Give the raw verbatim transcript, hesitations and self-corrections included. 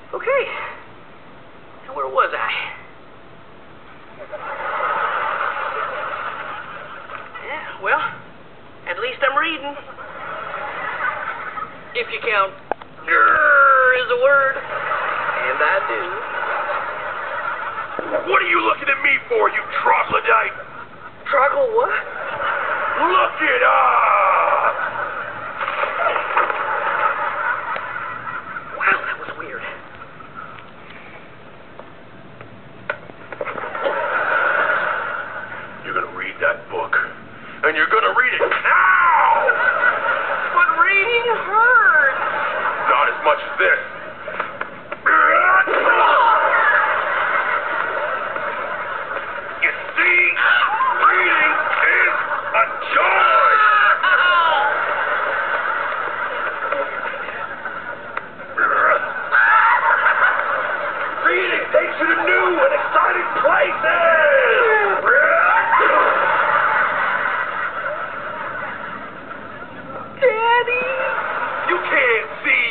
Okay. Now, where was I? Yeah, well, at least I'm reading. If you count grrr is a word. And I do. What are you looking at me for, you troglodyte? Troggle what? Look it up! Wow, that was weird. You're gonna read that book. And you're gonna read it now! But reading hurts. Not as much as this. You see? Reading is a joy! Reading takes you to new and exciting places! Daddy! You can't see